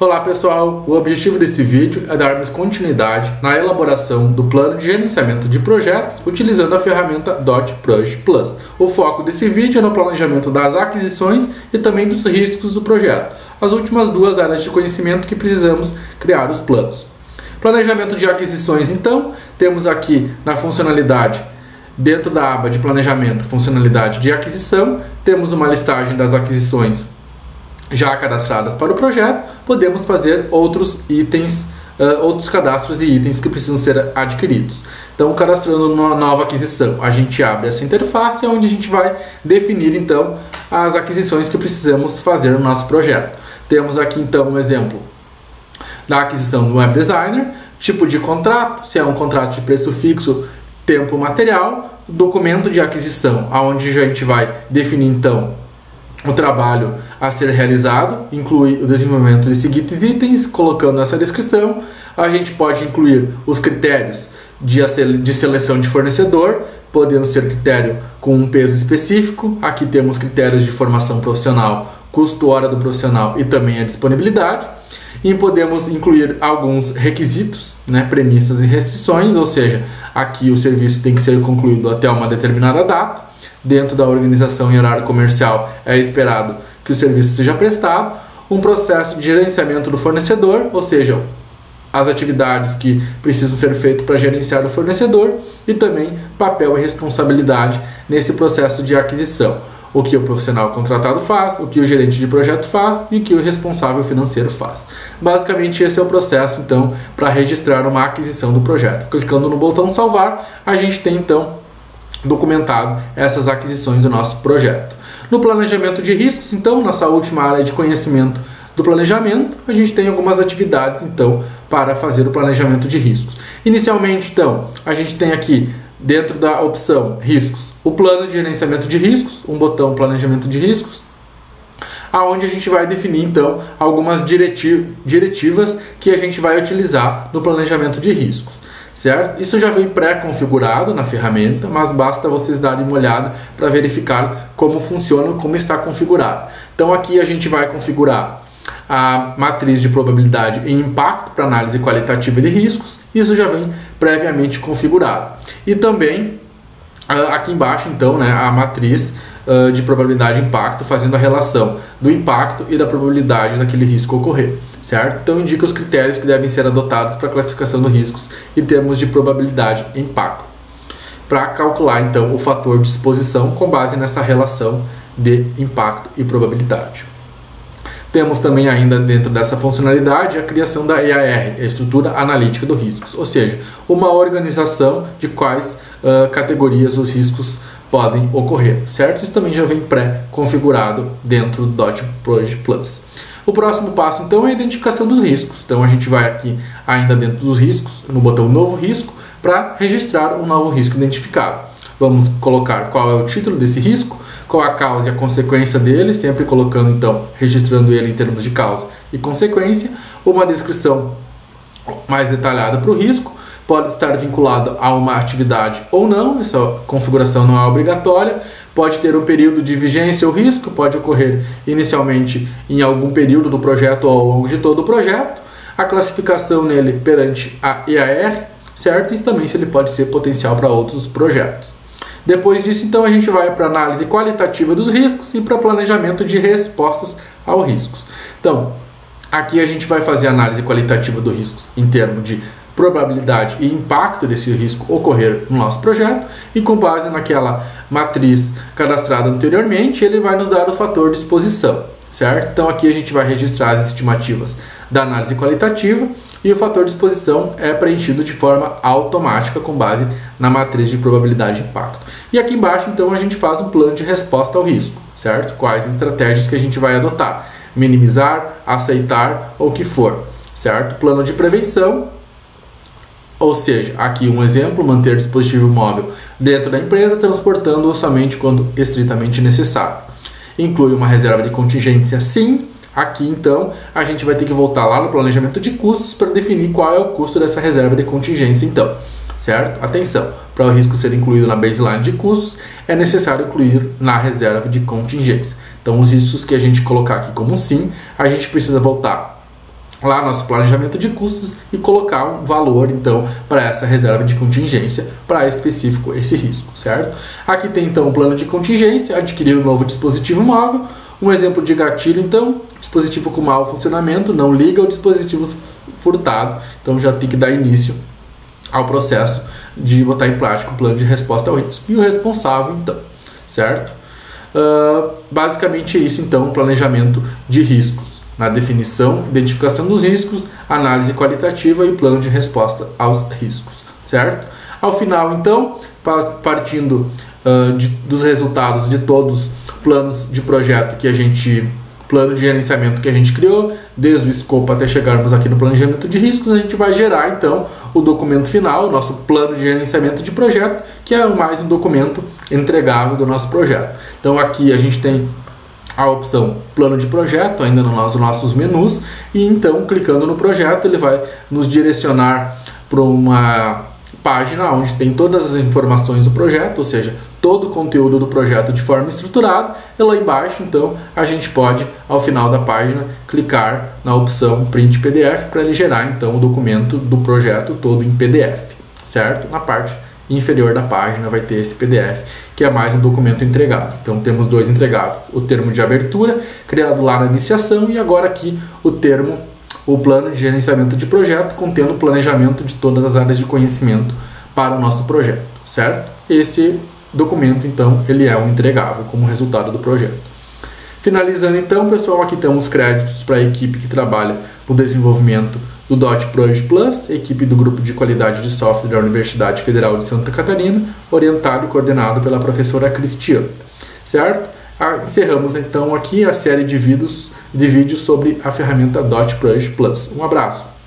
Olá pessoal, o objetivo desse vídeo é darmos continuidade na elaboração do plano de gerenciamento de projetos utilizando a ferramenta DotProj Plus. O foco desse vídeo é no planejamento das aquisições e também dos riscos do projeto, as últimas duas áreas de conhecimento que precisamos criar os planos. Planejamento de aquisições, então, temos aqui na funcionalidade, dentro da aba de planejamento, funcionalidade de aquisição, temos uma listagem das aquisições já cadastradas para o projeto, podemos fazer outros itens, outros cadastros e itens que precisam ser adquiridos. Então, cadastrando uma nova aquisição, a gente abre essa interface onde a gente vai definir então as aquisições que precisamos fazer no nosso projeto. Temos aqui então um exemplo da aquisição do Web Designer, tipo de contrato, se é um contrato de preço fixo, tempo material, documento de aquisição, onde a gente vai definir então o trabalho a ser realizado, inclui o desenvolvimento de seguintes itens, colocando essa descrição. A gente pode incluir os critérios de seleção de fornecedor, podendo ser critério com um peso específico. Aqui temos critérios de formação profissional, custo hora do profissional e também a disponibilidade. E podemos incluir alguns requisitos, premissas e restrições, ou seja, aqui o serviço tem que ser concluído até uma determinada data. Dentro da organização e horário comercial é esperado que o serviço seja prestado, um processo de gerenciamento do fornecedor, ou seja, as atividades que precisam ser feitas para gerenciar o fornecedor e também papel e responsabilidade nesse processo de aquisição. O que o profissional contratado faz, o que o gerente de projeto faz e o que o responsável financeiro faz. Basicamente esse é o processo então para registrar uma aquisição do projeto. Clicando no botão salvar, a gente tem então documentado essas aquisições do nosso projeto. No planejamento de riscos, então, nossa última área de conhecimento do planejamento, a gente tem algumas atividades, então, para fazer o planejamento de riscos. Inicialmente, então, a gente tem aqui, dentro da opção riscos, o plano de gerenciamento de riscos, um botão planejamento de riscos, aonde a gente vai definir, então, algumas diretivas que a gente vai utilizar no planejamento de riscos. Certo? Isso já vem pré-configurado na ferramenta, mas basta vocês darem uma olhada para verificar como funciona, como está configurado. Então aqui a gente vai configurar a matriz de probabilidade e impacto para análise qualitativa de riscos. Isso já vem previamente configurado. E também aqui embaixo então, a matriz de probabilidade e impacto, fazendo a relação do impacto e da probabilidade daquele risco ocorrer, certo? Então indica os critérios que devem ser adotados para a classificação dos riscos em termos de probabilidade e impacto, para calcular então o fator de exposição com base nessa relação de impacto e probabilidade. Temos também ainda dentro dessa funcionalidade a criação da EAR, a Estrutura Analítica do Riscos, ou seja, uma organização de quais categorias os riscos podem ocorrer, certo? Isso também já vem pré-configurado dentro do DotProj Plus. O próximo passo, então, é a identificação dos riscos. Então, a gente vai aqui, ainda dentro dos riscos, no botão Novo Risco, para registrar um novo risco identificado. Vamos colocar qual é o título desse risco, qual a causa e a consequência dele, sempre colocando, então, registrando ele em termos de causa e consequência, uma descrição mais detalhada para o risco, pode estar vinculado a uma atividade ou não, essa configuração não é obrigatória, pode ter um período de vigência ou risco, pode ocorrer inicialmente em algum período do projeto ou ao longo de todo o projeto, a classificação nele perante a EAR, certo? E também se ele pode ser potencial para outros projetos. Depois disso, então, a gente vai para a análise qualitativa dos riscos e para planejamento de respostas aos riscos. Então, aqui a gente vai fazer a análise qualitativa dos riscos em termos de probabilidade e impacto desse risco ocorrer no nosso projeto e com base naquela matriz cadastrada anteriormente, ele vai nos dar o fator de exposição, certo? Então aqui a gente vai registrar as estimativas da análise qualitativa e o fator de exposição é preenchido de forma automática com base na matriz de probabilidade e impacto. E aqui embaixo então a gente faz um plano de resposta ao risco, certo? Quais estratégias que a gente vai adotar, minimizar, aceitar ou o que for, certo? Plano de prevenção. Ou seja, aqui um exemplo, manter dispositivo móvel dentro da empresa, transportando-o somente quando estritamente necessário. Inclui uma reserva de contingência, sim. Aqui, então, a gente vai ter que voltar lá no planejamento de custos para definir qual é o custo dessa reserva de contingência, então. Certo? Atenção, para o risco ser incluído na baseline de custos, é necessário incluir na reserva de contingência. Então, os riscos que a gente colocar aqui como sim, a gente precisa voltar lá nosso planejamento de custos e colocar um valor então para essa reserva de contingência para específico esse risco, certo? Aqui tem então o plano de contingência, adquirir um novo dispositivo móvel, um exemplo de gatilho então, dispositivo com mau funcionamento, não liga ao dispositivo furtado, então já tem que dar início ao processo de botar em prática o plano de resposta ao risco. E o responsável então, certo? Basicamente é isso então, o planejamento de riscos. Na definição, identificação dos riscos, análise qualitativa e plano de resposta aos riscos, certo? Ao final, então, partindo dos resultados de todos os planos de projeto plano de gerenciamento que a gente criou, desde o escopo até chegarmos aqui no planejamento de riscos, a gente vai gerar, então, o documento final, o nosso plano de gerenciamento de projeto, que é mais um documento entregável do nosso projeto. Então, aqui a gente tem a opção plano de projeto ainda nos nossos menus e então clicando no projeto ele vai nos direcionar para uma página onde tem todas as informações do projeto, ou seja, todo o conteúdo do projeto de forma estruturada, e lá embaixo então a gente pode ao final da página clicar na opção print PDF para ele gerar então o documento do projeto todo em PDF, certo? Na parte inferior da página vai ter esse PDF, que é mais um documento entregável. Então temos dois entregáveis, o termo de abertura, criado lá na iniciação, e agora aqui o plano de gerenciamento de projeto, contendo o planejamento de todas as áreas de conhecimento para o nosso projeto, certo? Esse documento, então, ele é um entregável como resultado do projeto. Finalizando então, pessoal, aqui temos créditos para a equipe que trabalha no desenvolvimento do DotProj Plus, equipe do Grupo de Qualidade de Software da Universidade Federal de Santa Catarina, orientado e coordenado pela professora Cristiane, certo? Encerramos então aqui a série de vídeos sobre a ferramenta DotProj Plus. Um abraço!